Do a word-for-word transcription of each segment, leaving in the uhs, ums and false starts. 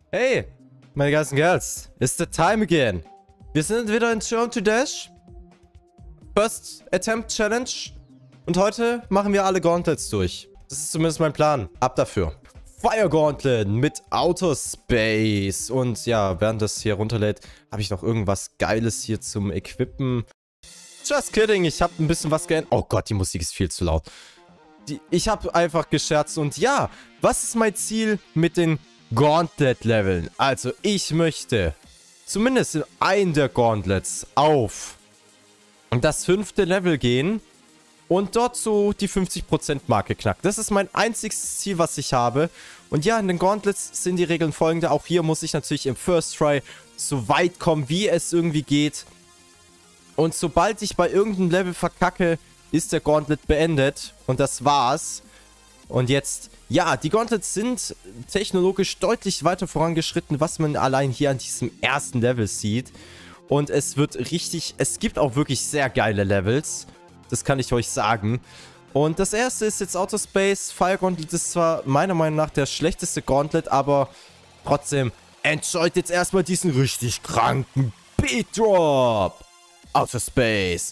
Hey, meine ganzen Girls, it's the time again. Wir sind wieder in Journey to Dash. First Attempt Challenge. Und heute machen wir alle Gauntlets durch. Das ist zumindest mein Plan. Ab dafür. Fire Gauntlet mit Outer Space. Und ja, während das hier runterlädt, habe ich noch irgendwas Geiles hier zum Equippen. Just kidding, ich habe ein bisschen was geändert. Oh Gott, die Musik ist viel zu laut. Die, ich habe einfach gescherzt. Und ja, was ist mein Ziel mit den Gauntlet-Leveln? Also, ich möchte zumindest in einen der Gauntlets auf das fünfte Level gehen und dort so die fünfzig Prozent Marke knacken. Das ist mein einziges Ziel, was ich habe. Und ja, in den Gauntlets sind die Regeln folgende. Auch hier muss ich natürlich im First Try so weit kommen, wie es irgendwie geht. Und sobald ich bei irgendeinem Level verkacke, ist der Gauntlet beendet. Und das war's. Und jetzt, ja, die Gauntlets sind technologisch deutlich weiter vorangeschritten, was man allein hier an diesem ersten Level sieht. Und es wird richtig, es gibt auch wirklich sehr geile Levels. Das kann ich euch sagen. Und das erste ist jetzt Outer Space. Fire Gauntlet ist zwar meiner Meinung nach der schlechteste Gauntlet, aber trotzdem enjoyt jetzt erstmal diesen richtig kranken Beat Drop. Outer Space.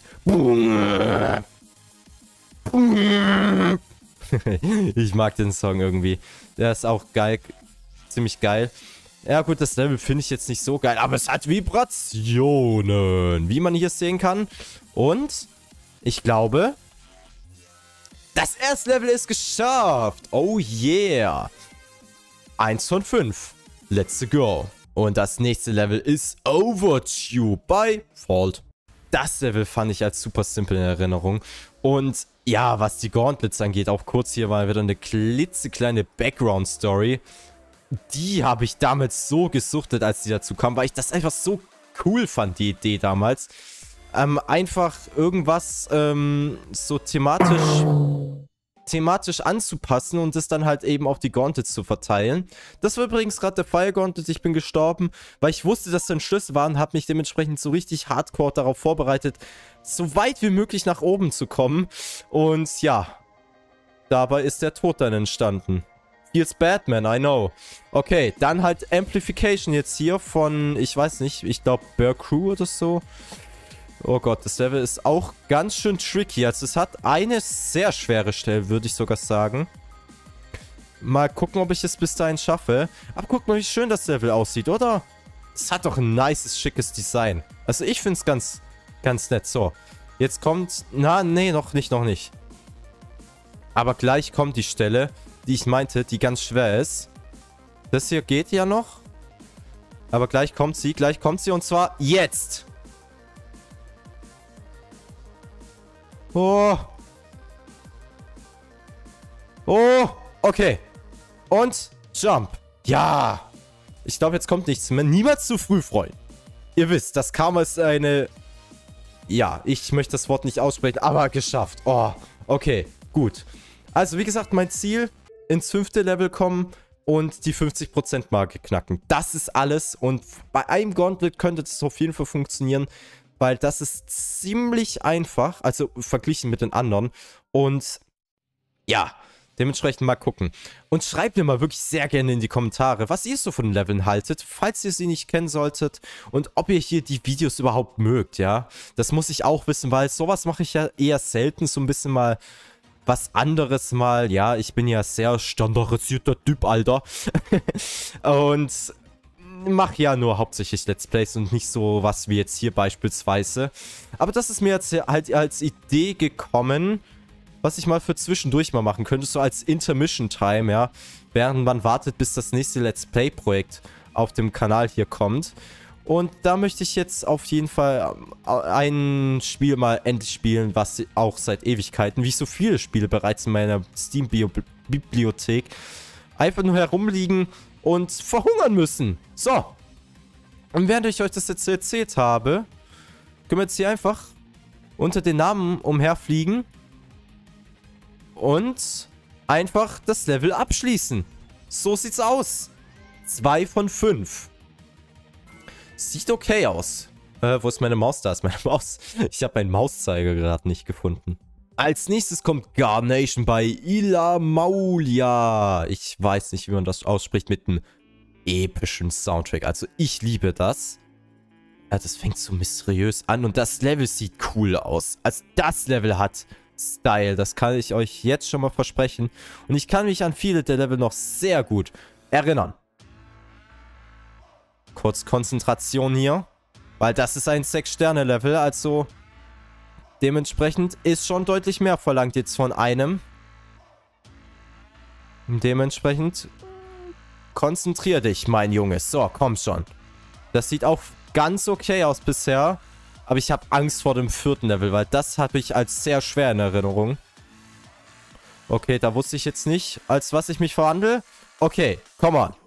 Ich mag den Song irgendwie. Der ist auch geil. Ziemlich geil. Ja gut, das Level finde ich jetzt nicht so geil, aber es hat Vibrationen, wie man hier sehen kann. Und ich glaube, das erste Level ist geschafft. Oh yeah. Eins von fünf. Let's go. Und das nächste Level ist Overtube by Fault. Das Level fand ich als super simpel in Erinnerung. Und ja, was die Gauntlets angeht, auch kurz hier war wieder eine klitzekleine Background-Story. Die habe ich damals so gesuchtet, als die dazu kam, weil ich das einfach so cool fand, die Idee damals. Ähm, einfach irgendwas ähm, so thematisch, thematisch anzupassen und es dann halt eben auf die Gauntlets zu verteilen. Das war übrigens gerade der Fire Gauntlet. Ich bin gestorben, weil ich wusste, dass da ein Schlüssel war und habe mich dementsprechend so richtig hardcore darauf vorbereitet, so weit wie möglich nach oben zu kommen. Und ja, dabei ist der Tod dann entstanden. Feels bad, man, I know. Okay, dann halt Amplification jetzt hier von, ich weiß nicht, ich glaube Bear Crew oder so. Oh Gott, das Level ist auch ganz schön tricky. Also es hat eine sehr schwere Stelle, würde ich sogar sagen. Mal gucken, ob ich es bis dahin schaffe. Aber guck mal, wie schön das Level aussieht, oder? Es hat doch ein nices, schickes Design. Also ich finde es ganz, ganz nett. So, jetzt kommt... Na, nee, noch nicht, noch nicht. Aber gleich kommt die Stelle, die ich meinte, die ganz schwer ist. Das hier geht ja noch. Aber gleich kommt sie, gleich kommt sie und zwar jetzt. Oh. Oh, okay. Und Jump. Ja. Ich glaube, jetzt kommt nichts mehr. Niemals zu früh, Freund. Ihr wisst, das Karma ist eine... Ja, ich möchte das Wort nicht aussprechen, aber geschafft. Oh, okay, gut. Also, wie gesagt, mein Ziel... ins fünfte Level kommen und die fünfzig Prozent Marke knacken. Das ist alles und bei einem Gauntlet könnte das auf jeden Fall funktionieren, weil das ist ziemlich einfach, also verglichen mit den anderen und ja, dementsprechend mal gucken. Und schreibt mir mal wirklich sehr gerne in die Kommentare, was ihr so von den Leveln haltet, falls ihr sie nicht kennen solltet und ob ihr hier die Videos überhaupt mögt, ja. Das muss ich auch wissen, weil sowas mache ich ja eher selten, so ein bisschen mal was anderes mal. Ja, ich bin ja sehr standardisierter Typ, Alter. Und mache ja nur hauptsächlich Let's Plays und nicht so was wie jetzt hier beispielsweise. Aber das ist mir jetzt halt als Idee gekommen, was ich mal für zwischendurch mal machen könnte, so als Intermission Time, ja. Während man wartet, bis das nächste Let's Play-Projekt auf dem Kanal hier kommt. Und da möchte ich jetzt auf jeden Fall ein Spiel mal endlich spielen, was auch seit Ewigkeiten, wie so viele Spiele bereits in meiner Steam-Bibliothek, einfach nur herumliegen und verhungern müssen. So. Und während ich euch das jetzt erzählt habe, können wir jetzt hier einfach unter den Namen umherfliegen und einfach das Level abschließen. So sieht's aus. Zwei von fünf. Sieht okay aus. Äh, wo ist meine Maus? Da ist meine Maus. Ich habe meinen Mauszeiger gerade nicht gefunden. Als nächstes kommt Garnation bei Ilamaulia. Ich weiß nicht, wie man das ausspricht mit einem epischen Soundtrack. Also ich liebe das. Ja, das fängt so mysteriös an und das Level sieht cool aus. Also das Level hat Style, das kann ich euch jetzt schon mal versprechen. Und ich kann mich an viele der Level noch sehr gut erinnern. Kurz Konzentration hier, weil das ist ein sechs Sterne Level, also dementsprechend ist schon deutlich mehr verlangt jetzt von einem. Dementsprechend konzentrier dich, mein Junge. So, komm schon. Das sieht auch ganz okay aus bisher. Aber ich habe Angst vor dem vierten Level, weil das habe ich als sehr schwer in Erinnerung. Okay, da wusste ich jetzt nicht, als was ich mich verhandle. Okay, come on.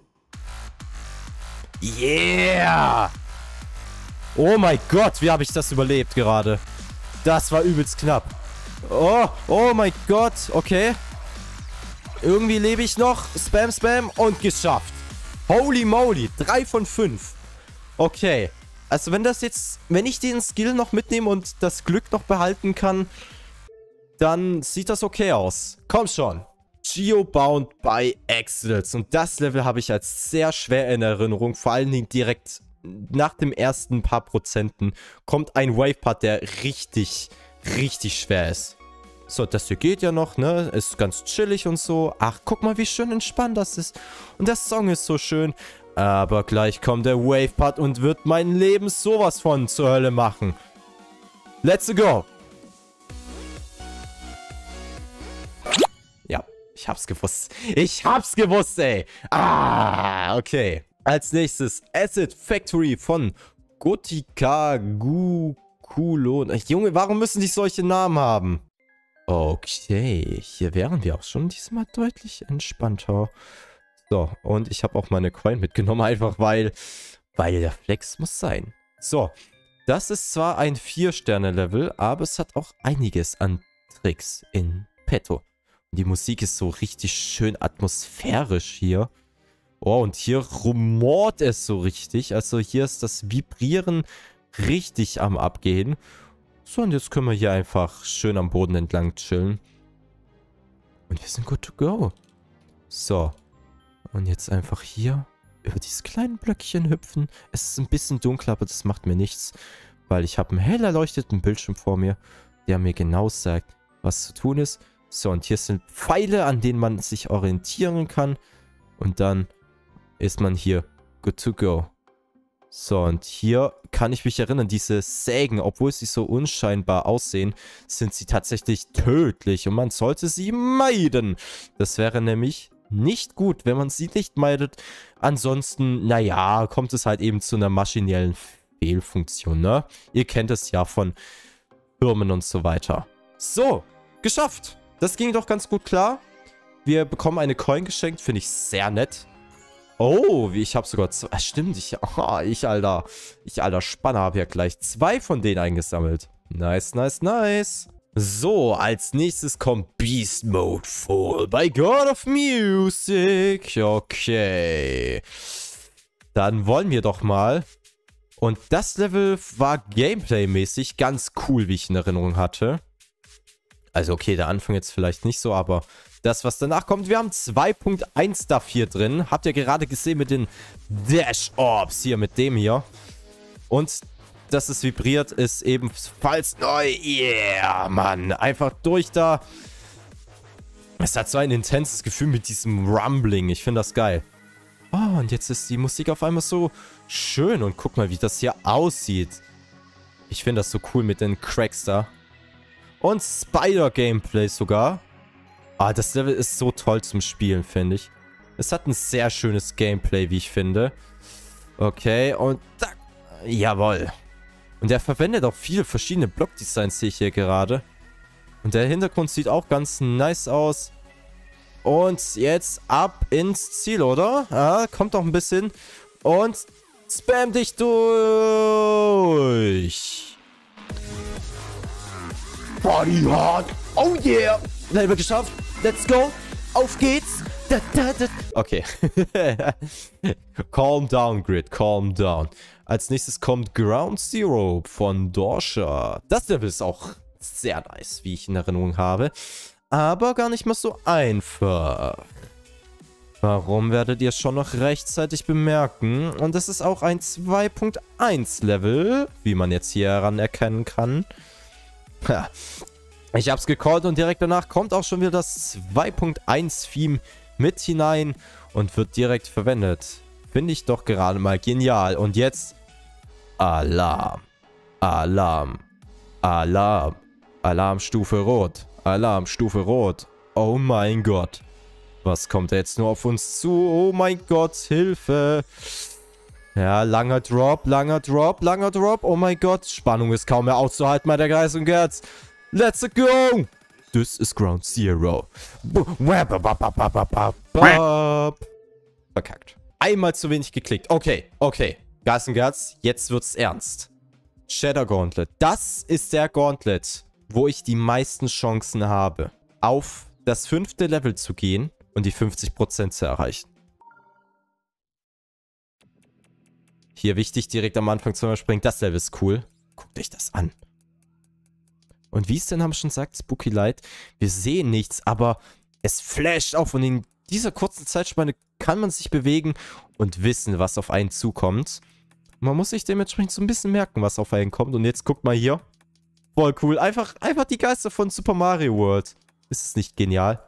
Yeah! Oh mein Gott, wie habe ich das überlebt gerade? Das war übelst knapp. Oh, oh mein Gott, okay. Irgendwie lebe ich noch. Spam, Spam und geschafft. Holy moly, drei von fünf. Okay. Also wenn das jetzt, wenn ich den Skill noch mitnehme und das Glück noch behalten kann, dann sieht das okay aus. Komm schon. Geobound by Exodus. Und das Level habe ich als sehr schwer in Erinnerung. Vor allen Dingen direkt nach dem ersten paar Prozenten kommt ein Wave-Part, der richtig, richtig schwer ist. So, das hier geht ja noch, ne? Ist ganz chillig und so. Ach, guck mal, wie schön entspannt das ist. Und der Song ist so schön. Aber gleich kommt der Wave-Part und wird mein Leben sowas von zur Hölle machen. Let's go! Ja, ich hab's gewusst. Ich hab's gewusst, ey! Ah, okay. Als nächstes Acid Factory von Gotika Gukulon. Junge, warum müssen die solche Namen haben? Okay, hier wären wir auch schon diesmal deutlich entspannter. So, und ich habe auch meine Coin mitgenommen, einfach weil, weil der Flex muss sein. So, das ist zwar ein vier Sterne Level, aber es hat auch einiges an Tricks in petto. Und die Musik ist so richtig schön atmosphärisch hier. Oh, und hier rumort es so richtig. Also hier ist das Vibrieren richtig am Abgehen. So, und jetzt können wir hier einfach schön am Boden entlang chillen. Und wir sind good to go. So. Und jetzt einfach hier über dieses kleine Blöckchen hüpfen. Es ist ein bisschen dunkler, aber das macht mir nichts. Weil ich habe einen hell erleuchteten Bildschirm vor mir, der mir genau sagt, was zu tun ist. So, und hier sind Pfeile, an denen man sich orientieren kann. Und dann ist man hier good to go. So, und hier kann ich mich erinnern, diese Sägen, obwohl sie so unscheinbar aussehen, sind sie tatsächlich tödlich. Und man sollte sie meiden. Das wäre nämlich nicht gut, wenn man sie nicht meidet. Ansonsten, naja, kommt es halt eben zu einer maschinellen Fehlfunktion, ne? Ihr kennt es ja von Firmen und so weiter. So, geschafft. Das ging doch ganz gut klar. Wir bekommen eine Coin geschenkt, finde ich sehr nett. Oh, ich habe sogar zwei. Stimmt, ich, oh, ich alter, ich alter Spanner habe ja gleich zwei von denen eingesammelt. Nice, nice, nice. So, als nächstes kommt Beast Mode Full by God of Music. Okay. Dann wollen wir doch mal. Und das Level war Gameplay-mäßig ganz cool, wie ich in Erinnerung hatte. Also okay, der Anfang jetzt vielleicht nicht so, aber das, was danach kommt, wir haben zwei Punkt eins Stuff hier drin. Habt ihr gerade gesehen mit den Dash Orbs hier, mit dem hier. Und dass es vibriert, ist ebenfalls neu. Yeah, Mann. Einfach durch da. Es hat so ein intenses Gefühl mit diesem Rumbling. Ich finde das geil. Oh, und jetzt ist die Musik auf einmal so schön. Und guck mal, wie das hier aussieht. Ich finde das so cool mit den Cracks da. Und Spider-Gameplay sogar. Ah, das Level ist so toll zum Spielen, finde ich. Es hat ein sehr schönes Gameplay, wie ich finde. Okay, und da. Jawohl. Und er verwendet auch viele verschiedene Blockdesigns, sehe ich hier gerade. Und der Hintergrund sieht auch ganz nice aus. Und jetzt ab ins Ziel, oder? Ah, kommt noch ein bisschen. Und spam dich durch. Body hard. Oh yeah. Level geschafft. Let's go. Auf geht's. Da, da, da. Okay. Calm down, Grid. Calm down. Als nächstes kommt Ground Zero von Dorsha. Das Level ist auch sehr nice, wie ich in Erinnerung habe. Aber gar nicht mal so einfach. Warum werdet ihr schon noch rechtzeitig bemerken? Und es ist auch ein zwei Punkt eins Level, wie man jetzt hier heran erkennen kann. Ja. Ich hab's gecallt und direkt danach kommt auch schon wieder das zwei Punkt eins Theme mit hinein und wird direkt verwendet. Finde ich doch gerade mal genial. Und jetzt Alarm. Alarm. Alarm. Alarmstufe Rot. Alarmstufe Rot. Oh mein Gott. Was kommt jetzt nur auf uns zu? Oh mein Gott, Hilfe. Ja, langer Drop, langer Drop, langer Drop. Oh mein Gott, Spannung ist kaum mehr auszuhalten, meine Geist und Gerz. Let's go. This is Ground Zero. Verkackt. Einmal zu wenig geklickt. Okay, okay. Geist und Gerz, jetzt wird's ernst. Shadow Gauntlet. Das ist der Gauntlet, wo ich die meisten Chancen habe, auf das fünfte Level zu gehen und die fünfzig Prozent zu erreichen. Hier wichtig, direkt am Anfang zu überspringen. Das Level ist cool. Guckt euch das an. Und wie es der Name schon sagt, Spooky Light, wir sehen nichts, aber es flasht auf und in dieser kurzen Zeitspanne kann man sich bewegen und wissen, was auf einen zukommt. Man muss sich dementsprechend so ein bisschen merken, was auf einen kommt. Und jetzt guckt mal hier. Voll cool. Einfach, einfach die Geister von Super Mario World. Ist es nicht genial?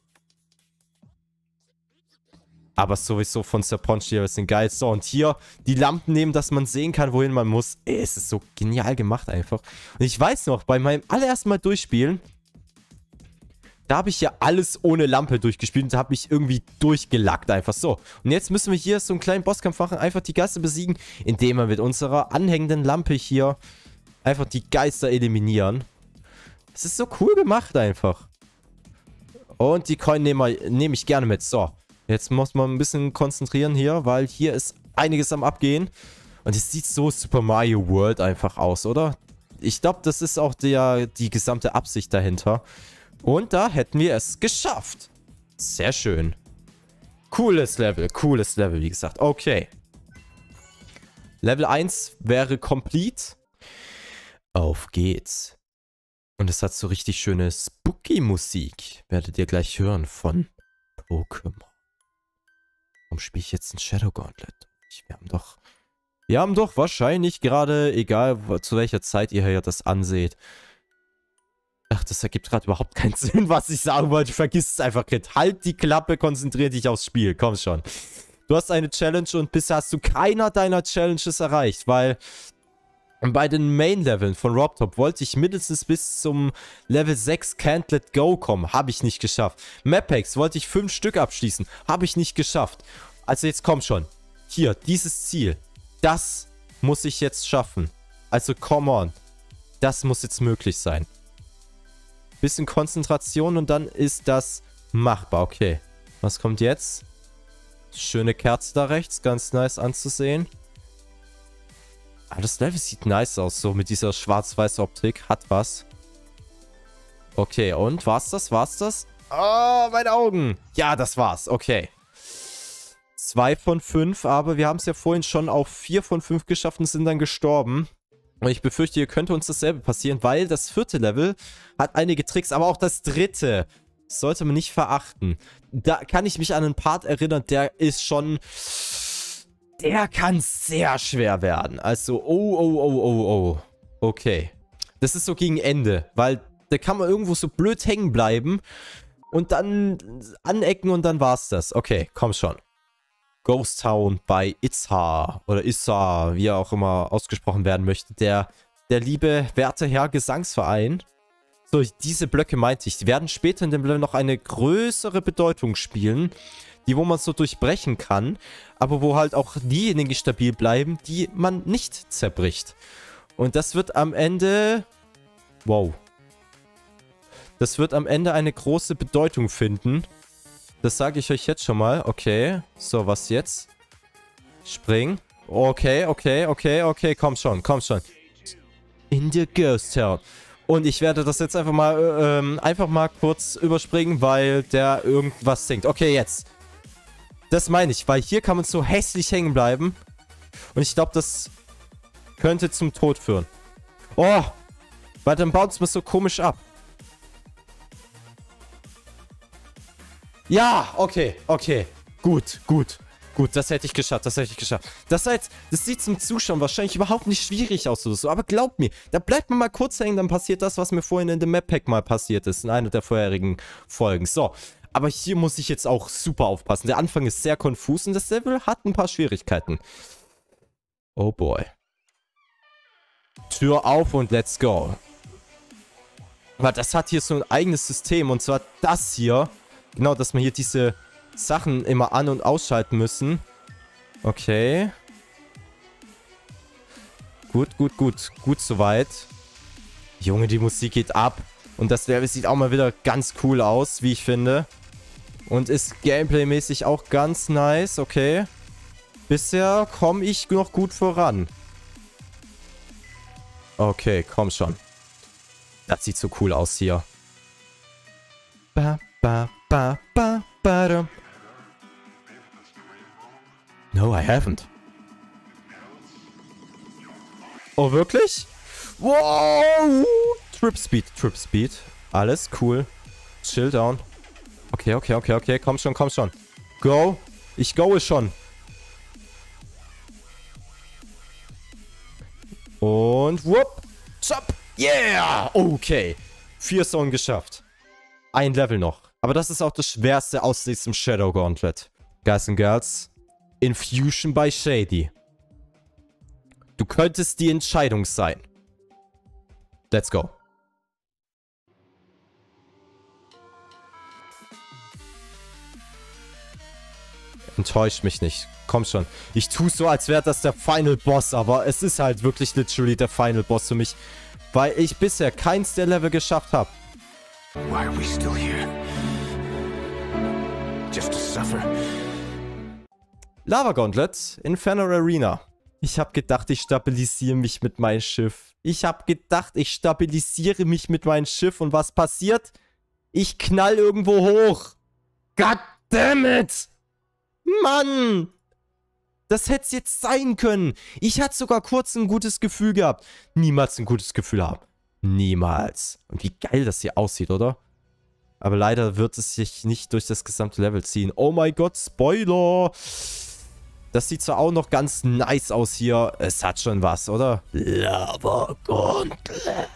Aber sowieso von Sir Ponchier ist geil. So, und hier die Lampen nehmen, dass man sehen kann, wohin man muss. Ey, es ist so genial gemacht einfach. Und ich weiß noch, bei meinem allerersten Mal durchspielen, da habe ich ja alles ohne Lampe durchgespielt und da habe ich irgendwie durchgelackt einfach. So, und jetzt müssen wir hier so einen kleinen Bosskampf machen, einfach die Geister besiegen, indem wir mit unserer anhängenden Lampe hier einfach die Geister eliminieren. Es ist so cool gemacht einfach. Und die Coin nehme nehm ich gerne mit. So. Jetzt muss man ein bisschen konzentrieren hier, weil hier ist einiges am Abgehen. Und es sieht so Super Mario World einfach aus, oder? Ich glaube, das ist auch der, die gesamte Absicht dahinter. Und da hätten wir es geschafft. Sehr schön. Cooles Level, cooles Level, wie gesagt. Okay. Level eins wäre complete. Auf geht's. Und es hat so richtig schöne Spooky-Musik. Werdet ihr gleich hören von Pokémon. Warum spiele ich jetzt ein Shadow Gauntlet? Wir haben doch... Wir haben doch wahrscheinlich gerade, egal zu welcher Zeit ihr hier das anseht. Ach, das ergibt gerade überhaupt keinen Sinn, was ich sagen wollte. Vergiss es einfach, Kid. Halt die Klappe, konzentrier dich aufs Spiel. Komm schon. Du hast eine Challenge und bisher hast du keiner deiner Challenges erreicht, weil... Bei den Main-Leveln von Robtop wollte ich mindestens bis zum Level sechs Can't Let Go kommen. Habe ich nicht geschafft. Mapex wollte ich fünf Stück abschließen. Habe ich nicht geschafft. Also jetzt komm schon. Hier, dieses Ziel. Das muss ich jetzt schaffen. Also come on. Das muss jetzt möglich sein. Bisschen Konzentration und dann ist das machbar. Okay. Was kommt jetzt? Schöne Kerze da rechts. Ganz nice anzusehen. Aber das Level sieht nice aus, so mit dieser schwarz-weiß Optik. Hat was. Okay, und? War's das? War's das? Oh, meine Augen. Ja, das war's. Okay. Zwei von fünf, aber wir haben es ja vorhin schon auf vier von fünf geschafft und sind dann gestorben. Und ich befürchte, hier könnte uns dasselbe passieren, weil das vierte Level hat einige Tricks, aber auch das dritte sollte man nicht verachten. Da kann ich mich an einen Part erinnern, der ist schon... Der kann sehr schwer werden. Also, oh, oh, oh, oh, oh. Okay. Das ist so gegen Ende, weil da kann man irgendwo so blöd hängen bleiben und dann anecken und dann war's das. Okay, komm schon. Ghost Town bei Itzhar oder Issar, wie er auch immer ausgesprochen werden möchte. Der, der liebe, werte Herr Gesangsverein. So, diese Blöcke meinte ich. Die werden später in dem Level noch eine größere Bedeutung spielen. Die, wo man so durchbrechen kann, aber wo halt auch diejenigen stabil bleiben, die man nicht zerbricht. Und das wird am Ende... Wow. Das wird am Ende eine große Bedeutung finden. Das sage ich euch jetzt schon mal. Okay. So, was jetzt? Spring. Okay, okay, okay, okay. Komm schon, komm schon. In the Ghost Town. Und ich werde das jetzt einfach mal, äh, ähm, einfach mal kurz überspringen, weil der irgendwas singt. Okay, jetzt. Das meine ich, weil hier kann man so hässlich hängen bleiben. Und ich glaube, das könnte zum Tod führen. Oh, weil dann baut es mir so komisch ab. Ja, okay, okay. Gut, gut. Gut, das hätte ich geschafft, das hätte ich geschafft. Das, heißt, das sieht zum Zuschauen wahrscheinlich überhaupt nicht schwierig aus oder so. Aber glaubt mir, da bleibt man mal kurz hängen, dann passiert das, was mir vorhin in dem Map-Pack mal passiert ist. In einer der vorherigen Folgen. So, aber hier muss ich jetzt auch super aufpassen. Der Anfang ist sehr konfus und das Level hat ein paar Schwierigkeiten. Oh boy. Tür auf und let's go. Aber das hat hier so ein eigenes System. Und zwar das hier. Genau, dass man hier diese Sachen immer an- und ausschalten müssen. Okay. Gut, gut, gut. Gut soweit. Junge, die Musik geht ab. Und das Level sieht auch mal wieder ganz cool aus, wie ich finde. Und ist gameplay-mäßig auch ganz nice. Okay. Bisher komme ich noch gut voran. Okay, komm schon. Das sieht so cool aus hier. Ba, ba, ba, ba, ba, da. No, I haven't. Oh, wirklich? Wow! Trip Speed, Trip Speed. Alles cool. Chill down. Okay, okay, okay, okay. Komm schon, komm schon. Go. Ich go schon. Und whoop. Chop. Yeah. Okay. Vier Zonen geschafft. Ein Level noch. Aber das ist auch das Schwerste aus diesem Shadow Gauntlet. Guys and Girls. Infusion by Shady. Du könntest die Entscheidung sein. Let's go. Enttäuscht mich nicht. Komm schon. Ich tue so, als wäre das der Final Boss, aber es ist halt wirklich literally der Final Boss für mich, weil ich bisher keins der Level geschafft habe. Why are we still here? Just to suffer. Lava Gauntlet, Inferno Arena. Ich habe gedacht, ich stabilisiere mich mit meinem Schiff. Ich habe gedacht, ich stabilisiere mich mit meinem Schiff. Und was passiert? Ich knall irgendwo hoch. God damn it! Mann! Das hätte es jetzt sein können. Ich hatte sogar kurz ein gutes Gefühl gehabt. Niemals ein gutes Gefühl haben. Niemals. Und wie geil das hier aussieht, oder? Aber leider wird es sich nicht durch das gesamte Level ziehen. Oh mein Gott, Spoiler! Das sieht zwar auch noch ganz nice aus hier. Es hat schon was, oder? Lava Gauntlet.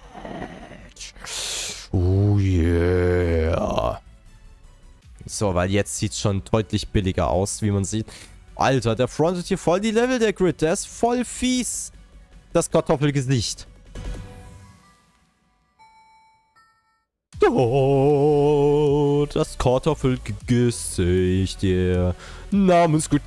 Oh yeah. So, weil jetzt sieht es schon deutlich billiger aus, wie man sieht. Alter, der frontet hier voll die Level, der Grid. Der ist voll fies. Das Kartoffelgesicht. Oh, das Kartoffelgesicht, yeah. Namens Good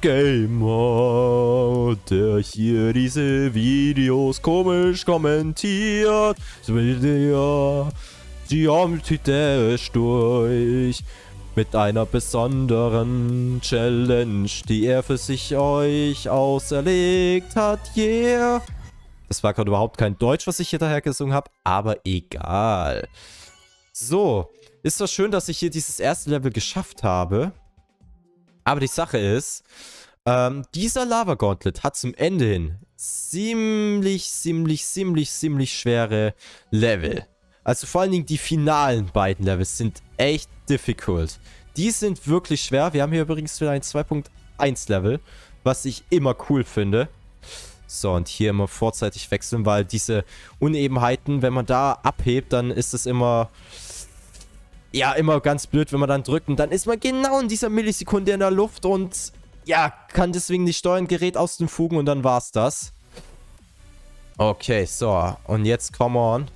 Gamer, der hier diese Videos komisch kommentiert. Ja, Geometry Dash durch. Mit einer besonderen Challenge, die er für sich euch auserlegt hat, yeah. Das war gerade überhaupt kein Deutsch, was ich hier daher gesungen habe, aber egal. So, ist doch schön, dass ich hier dieses erste Level geschafft habe. Aber die Sache ist, ähm, dieser Lava Gauntlet hat zum Ende hin ziemlich, ziemlich, ziemlich, ziemlich schwere Level. Also vor allen Dingen die finalen beiden Levels sind echt difficult. Die sind wirklich schwer. Wir haben hier übrigens wieder ein zwei Punkt eins Level, was ich immer cool finde. So, und hier immer vorzeitig wechseln, weil diese Unebenheiten, wenn man da abhebt, dann ist es immer... Ja, immer ganz blöd, wenn man dann drückt. Und dann ist man genau in dieser Millisekunde in der Luft und... Ja, kann deswegen nicht steuern, gerät aus den Fugen und dann war's das. Okay, so. Und jetzt, come on.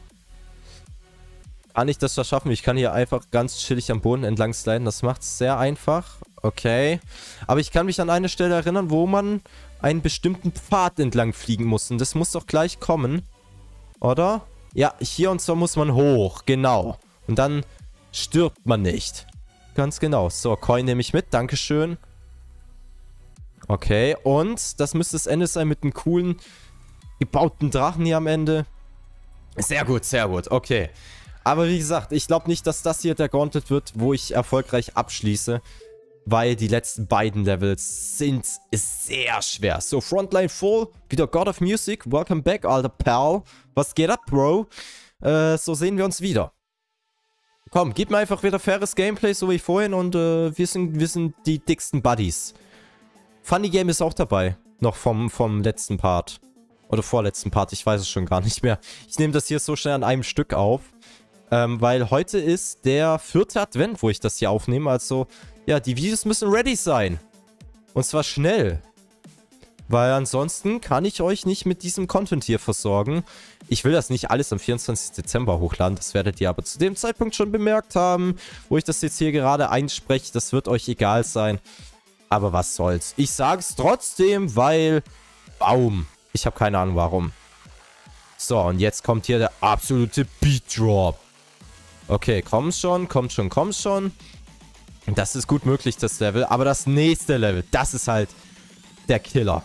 Kann ich das da schaffen? Ich kann hier einfach ganz chillig am Boden entlang sliden. Das macht es sehr einfach. Okay. Aber ich kann mich an eine Stelle erinnern, wo man einen bestimmten Pfad entlang fliegen muss. Und das muss doch gleich kommen. Oder? Ja, hier und zwar muss man hoch. Genau. Und dann stirbt man nicht. Ganz genau. So, Coin nehme ich mit. Dankeschön. Okay. Und das müsste das Ende sein mit einem coolen gebauten Drachen hier am Ende. Sehr gut, sehr gut. Okay. Aber wie gesagt, ich glaube nicht, dass das hier der Gauntlet wird, wo ich erfolgreich abschließe. Weil die letzten beiden Levels sind sehr schwer. So, Frontline Full. Wieder God of Music. Welcome back, alter Pal. Was geht ab, Bro? Äh, so sehen wir uns wieder. Komm, gib mir einfach wieder faires Gameplay, so wie vorhin. Und äh, wir, sind, wir sind die dicksten Buddies. Funny Game ist auch dabei. Noch vom, vom letzten Part. Oder vorletzten Part, ich weiß es schon gar nicht mehr. Ich nehme das hier so schnell an einem Stück auf. Ähm, weil heute ist der vierte Advent, wo ich das hier aufnehme. Also, ja, die Videos müssen ready sein. Und zwar schnell. Weil ansonsten kann ich euch nicht mit diesem Content hier versorgen. Ich will das nicht alles am vierundzwanzigsten Dezember hochladen. Das werdet ihr aber zu dem Zeitpunkt schon bemerkt haben, wo ich das jetzt hier gerade einspreche. Das wird euch egal sein. Aber was soll's. Ich sage es trotzdem, weil... Baum. Ich habe keine Ahnung warum. So, und jetzt kommt hier der absolute Beat Drop. Okay, komm schon, kommt schon, kommt schon. Das ist gut möglich, das Level. Aber das nächste Level, das ist halt der Killer.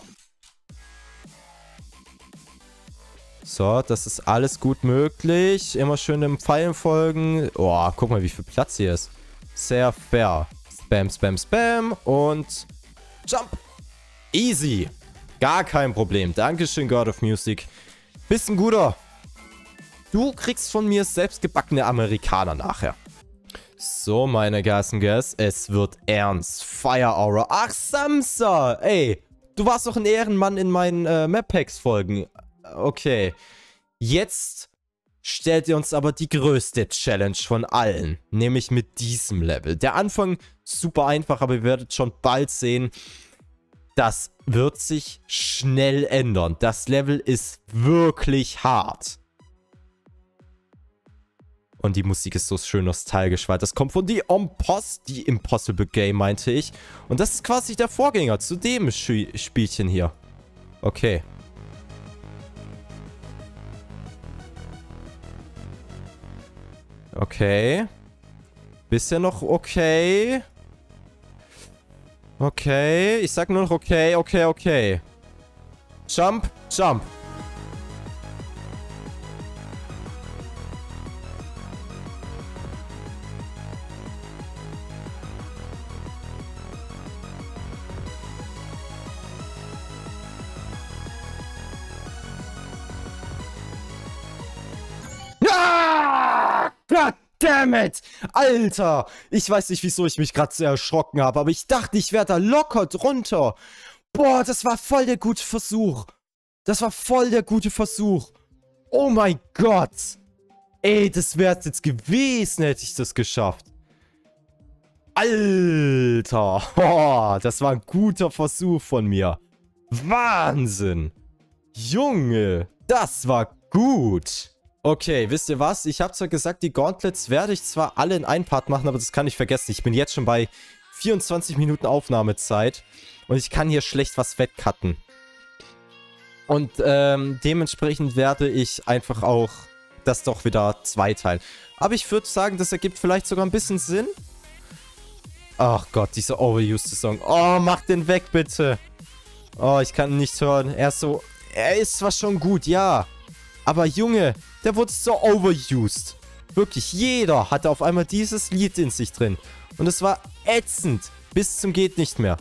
So, das ist alles gut möglich. Immer schön dem Pfeilen folgen. Oh, guck mal, wie viel Platz hier ist. Sehr fair. Spam, spam, spam. Und Jump. Easy. Gar kein Problem. Dankeschön, God of Music. Bist ein guter. Du kriegst von mir selbstgebackene Amerikaner nachher. So, meine Guys and Girls. Es wird ernst. Fire Aura. Ach, Samsa. Ey, du warst doch ein Ehrenmann in meinen äh, Map-Packs-Folgen. Okay. Jetzt stellt ihr uns aber die größte Challenge von allen. Nämlich mit diesem Level. Der Anfang super einfach, aber ihr werdet schon bald sehen, das wird sich schnell ändern. Das Level ist wirklich hart. Und die Musik ist so schön nostalgisch, weil das kommt von The Impos die Impossible Game, meinte ich. Und das ist quasi der Vorgänger zu dem Spielchen hier. Okay. Okay. Bisher noch okay. Okay. Ich sag nur noch okay, okay, okay. Jump, jump. Goddammit! Alter! Ich weiß nicht, wieso ich mich gerade so erschrocken habe, aber ich dachte, ich wäre da locker drunter. Boah, das war voll der gute Versuch. Das war voll der gute Versuch. Oh mein Gott! Ey, das wäre es jetzt gewesen, hätte ich das geschafft. Alter! Oh, das war ein guter Versuch von mir. Wahnsinn! Junge, das war gut. Okay, wisst ihr was? Ich habe zwar gesagt, die Gauntlets werde ich zwar alle in einen Part machen, aber das kann ich vergessen. Ich bin jetzt schon bei vierundzwanzig Minuten Aufnahmezeit und ich kann hier schlecht was wegcutten. Und ähm, dementsprechend werde ich einfach auch das doch wieder zweiteilen. Aber ich würde sagen, das ergibt vielleicht sogar ein bisschen Sinn. Ach Gott, dieser overused Song. Oh, mach den weg, bitte. Oh, ich kann ihn nicht hören. Er ist so... Er ist zwar schon gut, ja. Aber Junge, der wurde so overused. Wirklich, jeder hatte auf einmal dieses Lied in sich drin. Und es war ätzend. Bis zum geht nicht mehr.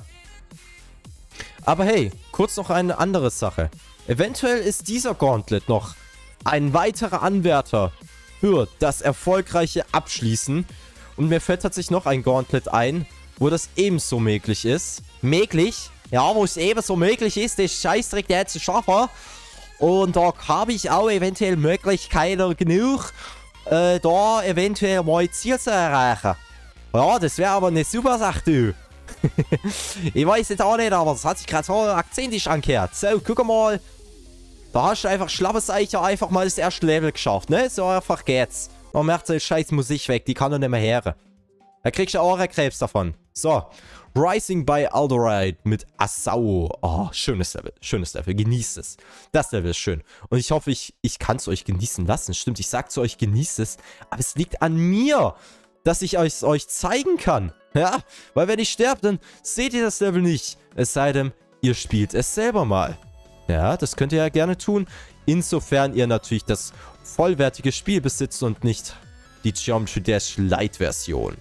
Aber hey, kurz noch eine andere Sache. Eventuell ist dieser Gauntlet noch ein weiterer Anwärter für das erfolgreiche Abschließen. Und mir fällt tatsächlich noch ein Gauntlet ein, wo das ebenso möglich ist. Möglich? Ja, wo es ebenso möglich ist, das Scheißdreck der zu schaffen. Und da habe ich auch eventuell Möglichkeiten genug, äh, da eventuell mein Ziel zu erreichen. Ja, das wäre aber eine super Sache, du. Ich weiß jetzt auch nicht, aber das hat sich gerade so akzentisch angehört. So, guck mal. Da hast du einfach Schlappeseicher einfach mal das erste Level geschafft, ne? So einfach geht's. Man merkt so scheiß Musik weg, die kann doch nicht mehr hören. Da kriegst du Ohrenkrebs davon. So. Rising by Aldorite mit Asao. Oh, schönes Level. Schönes Level. Genießt es. Das Level ist schön. Und ich hoffe, ich, ich kann es euch genießen lassen. Stimmt, ich sag zu euch, genießt es. Aber es liegt an mir, dass ich es euch zeigen kann. Ja, weil wenn ich sterbe, dann seht ihr das Level nicht. Es sei denn, ihr spielt es selber mal. Ja, das könnt ihr ja gerne tun. Insofern ihr natürlich das vollwertige Spiel besitzt und nicht die Geometry Dash Lite Version.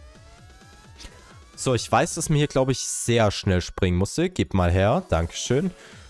So, ich weiß, dass man hier, glaube ich, sehr schnell springen musste. Gib mal her. Dankeschön.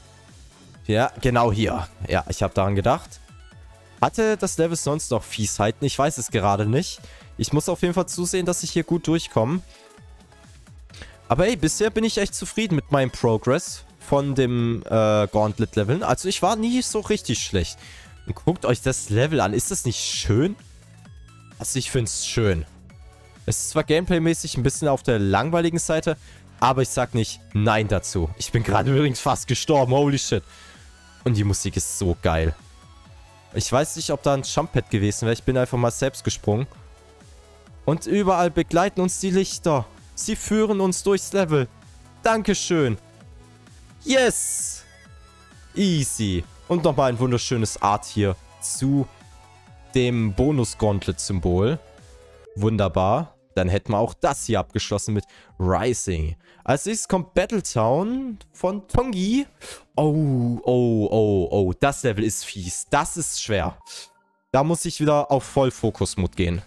Ja, genau hier. Ja, ich habe daran gedacht. Hatte das Level sonst noch Fiesheiten? Ich weiß es gerade nicht. Ich muss auf jeden Fall zusehen, dass ich hier gut durchkomme. Aber ey, bisher bin ich echt zufrieden mit meinem Progress von dem äh, Gauntlet-Leveln. Also ich war nie so richtig schlecht. Und guckt euch das Level an. Ist das nicht schön? Also ich finde es schön. Es ist zwar gameplaymäßig ein bisschen auf der langweiligen Seite, aber ich sag nicht nein dazu. Ich bin gerade übrigens fast gestorben. Holy shit. Und die Musik ist so geil. Ich weiß nicht, ob da ein Jump-Pad gewesen wäre. Ich bin einfach mal selbst gesprungen. Und überall begleiten uns die Lichter. Sie führen uns durchs Level. Dankeschön. Yes. Easy. Und nochmal ein wunderschönes Art hier zu dem Bonus-Gauntlet-Symbol. Wunderbar. Dann hätten wir auch das hier abgeschlossen mit Rising. Als nächstes kommt Battletown von Tongi. Oh, oh, oh, oh. Das Level ist fies. Das ist schwer. Da muss ich wieder auf Vollfokus-Mode gehen.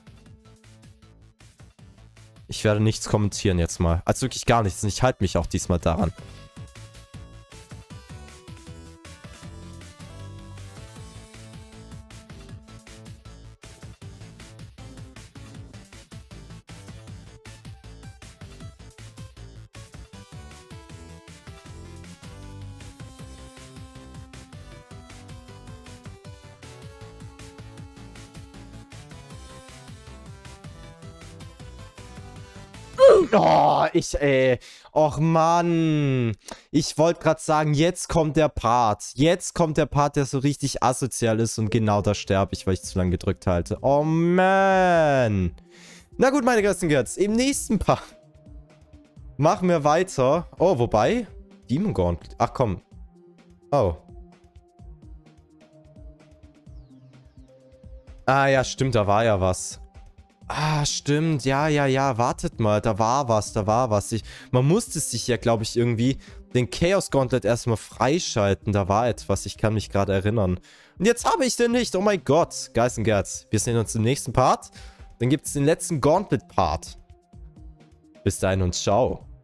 Ich werde nichts kommentieren jetzt mal. Also wirklich gar nichts. Und ich halte mich auch diesmal daran. Oh, ich, ey. Och, Mann. Ich wollte gerade sagen, jetzt kommt der Part. Jetzt kommt der Part, der so richtig asozial ist. Und genau da sterbe ich, weil ich zu lange gedrückt halte. Oh, man. Na gut, meine ganzen Girls. Im nächsten Part machen wir weiter. Oh, wobei? Demon Gauntlet. Ach, komm. Oh. Ah, ja, stimmt. Da war ja was. Ah, stimmt. Ja, ja, ja. Wartet mal. Da war was. Da war was. Ich, man musste sich ja, glaube ich, irgendwie den Chaos Gauntlet erstmal freischalten. Da war etwas. Ich kann mich gerade erinnern. Und jetzt habe ich den nicht. Oh mein Gott. Guys and Girls. Wir sehen uns im nächsten Part. Dann gibt es den letzten Gauntlet-Part. Bis dahin und ciao.